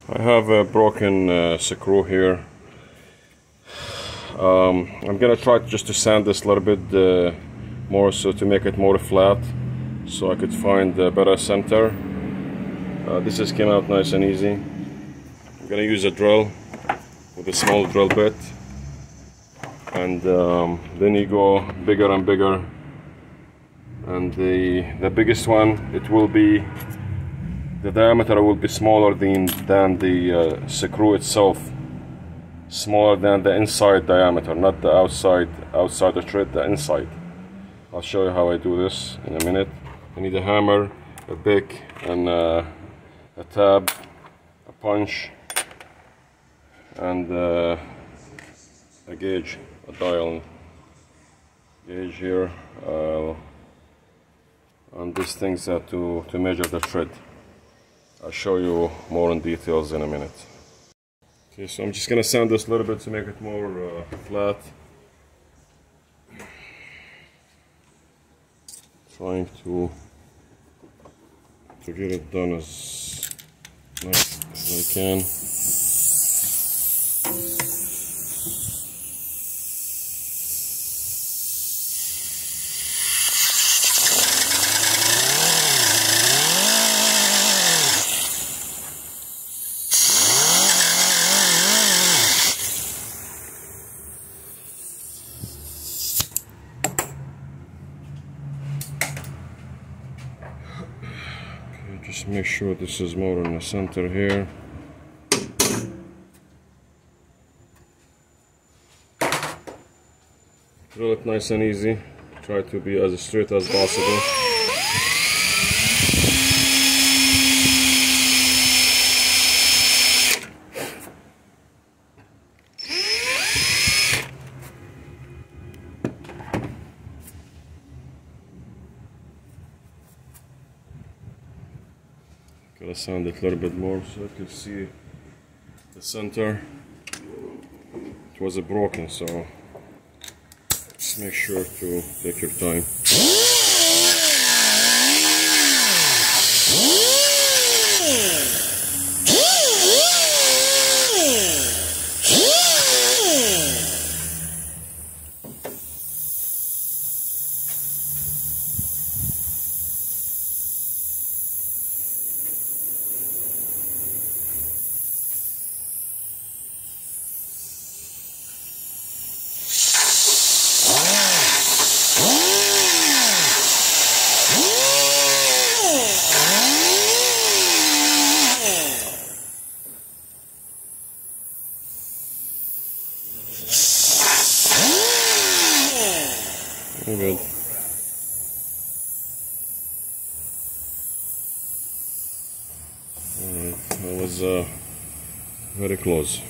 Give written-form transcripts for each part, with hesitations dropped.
I have a broken screw here. I'm gonna try just to sand this a little bit more, so to make it more flat, so I could find a better center. This just came out nice and easy. I'm gonna use a drill with a small drill bit, and then you go bigger and bigger, and the biggest one, it will be, the diameter will be smaller than the screw itself, smaller than the inside diameter, not the outside the thread, the inside. I'll show you how I do this in a minute. I need a hammer, a pick, and a tab, a punch, and a gauge, a dial gauge here, and these things are to measure the thread. I'll show you more in details in a minute. Okay, so I'm just gonna sand this a little bit to make it more flat. Trying to get it done as nice as I can. Just make sure this is more in the center here. Drill it nice and easy. Try to be as straight as possible. Gotta sand it a little bit more so you can see the center. It was broken, so just make sure to take your time. Good. Alright, that was very close.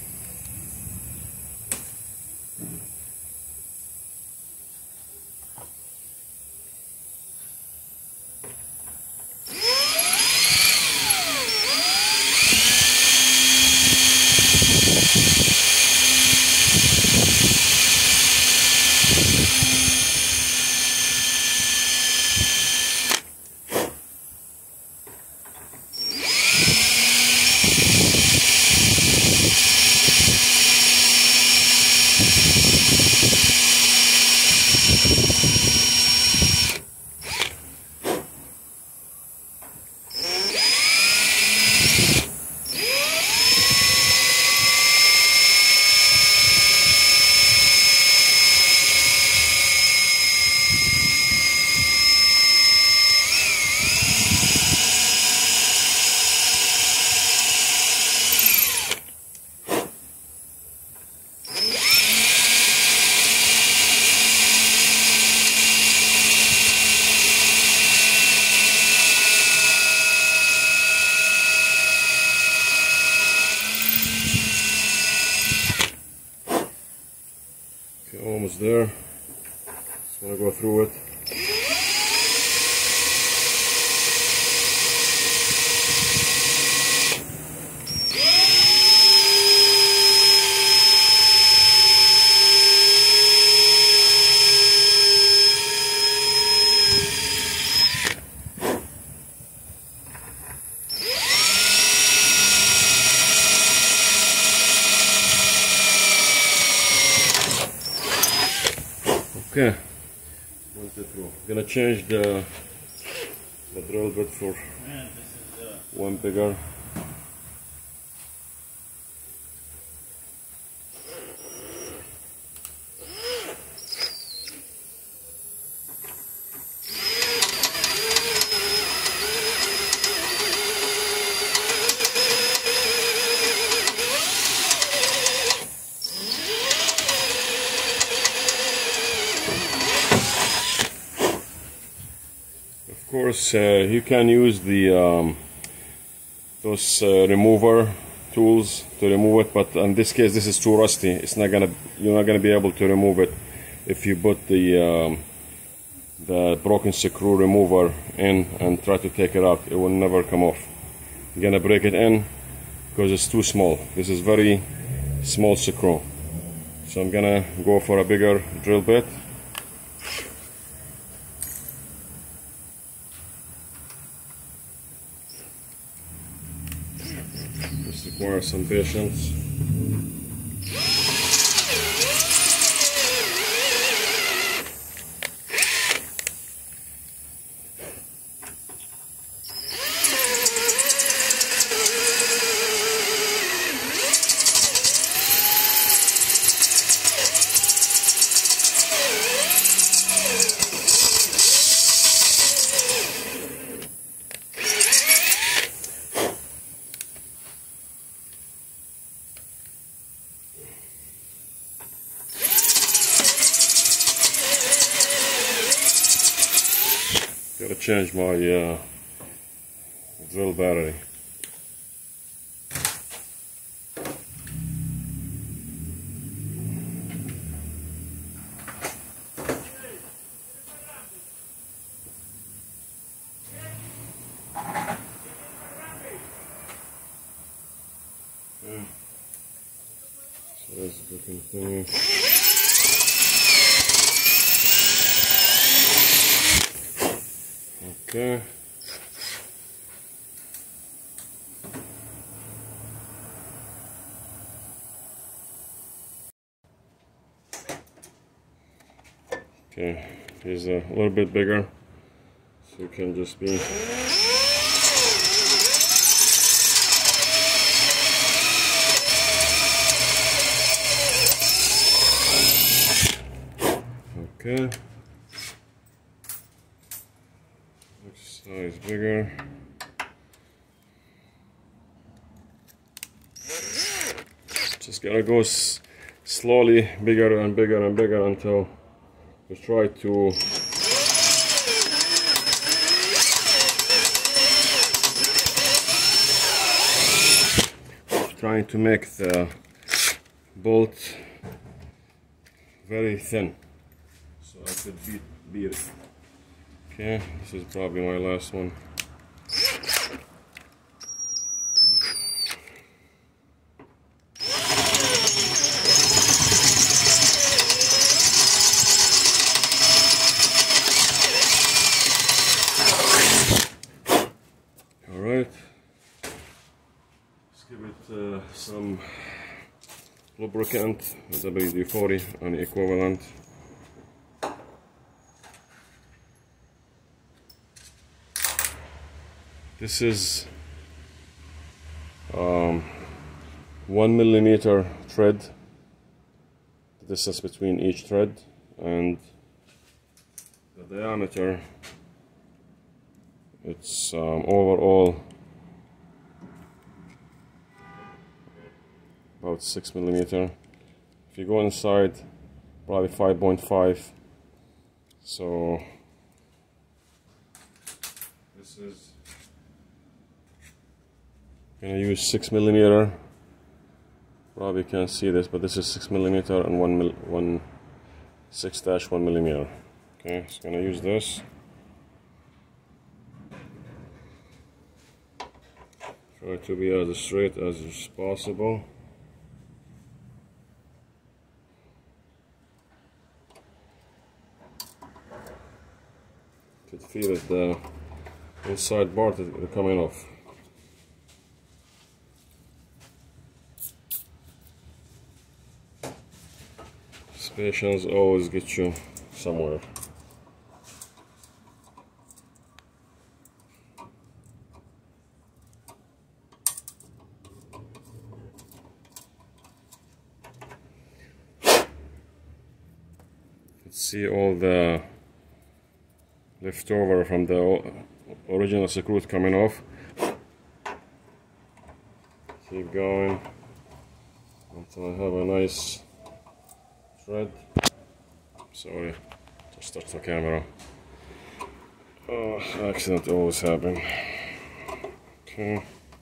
Okay, almost there. Just want to go through it. Okay, went it through. Gonna change the drill bit for one bigger. Of course, you can use the those remover tools to remove it, but in this case, this is too rusty. You're not gonna be able to remove it if you put the broken screw remover in and try to take it out. It will never come off. You're gonna break it in because it's too small. This is very small screw, so I'm gonna go for a bigger drill bit. This requires some patience. Gotta change my drill battery. Okay. So that's the continue. Okay. Okay, he's a little bit bigger, so it can just be. Okay. Next size bigger. Just gotta go slowly, bigger and bigger and bigger until we try to make the bolt very thin, so I could beat it. Okay, this is probably my last one. Alright, let's give it some lubricant, WD-40 and equivalent. This is 1 mm thread, the distance between each thread, and the diameter, it's overall about 6 mm. If you go inside, probably 5.5. So this is I'm gonna use 6 mm. Probably can't see this, but this is 6 mm and 6-1 mm. Okay, so gonna use this. Try to be as straight as possible. You could feel it, the inside part is coming off. Patience always gets you somewhere. Let's see all the leftover from the original screw coming off. Keep going until I have a nice thread. Sorry, just touched the camera. Oh, accident always happen. Okay.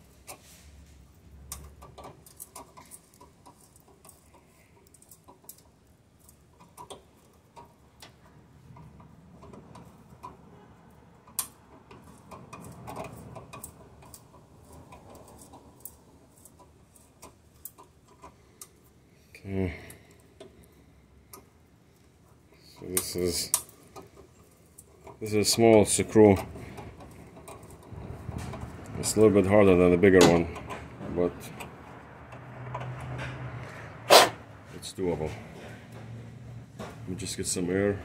Okay. So this is a small screw. It's a little bit harder than the bigger one, but it's doable. Let me just get some air.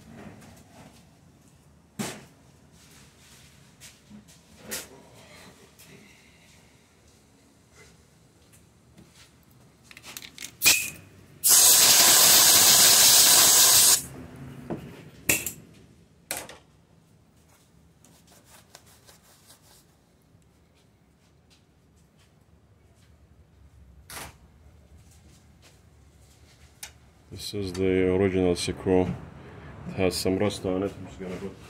This is the original screw. It has some rust on it. I'm just gonna put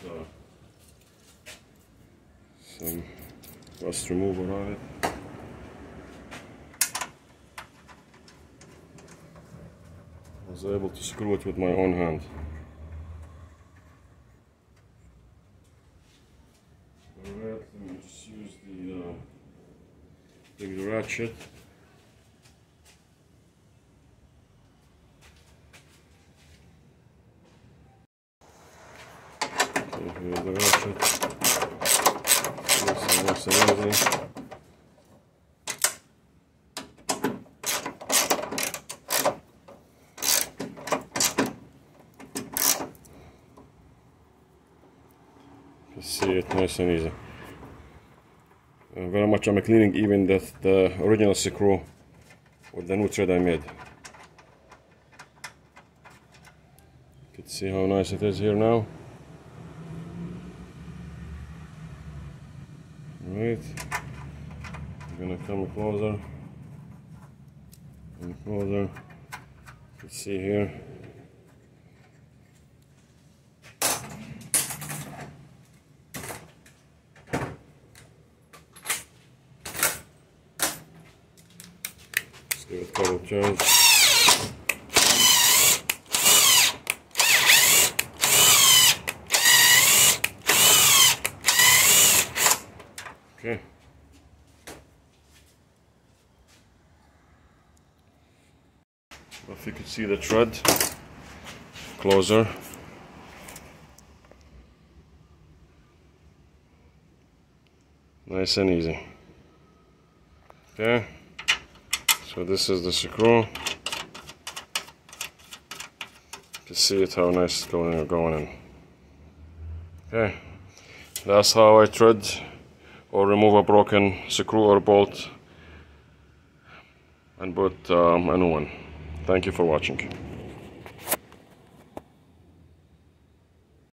some rust remover on it. I was able to screw it with my own hand. Alright, let me just use the big ratchet. Here's the ratchet. Nice and easy. You see it nice and easy. Very much I'm cleaning even the original screw with the new thread I made. You can see how nice it is here now. Right, I'm gonna come closer and closer. You can see here. Just give it a couple of turns. Okay. If you could see the thread closer. Nice and easy. Okay. So this is the screw. You can see it how nice it's going in. Okay. That's how I thread or remove a broken screw or bolt and put a new one. Thank you for watching.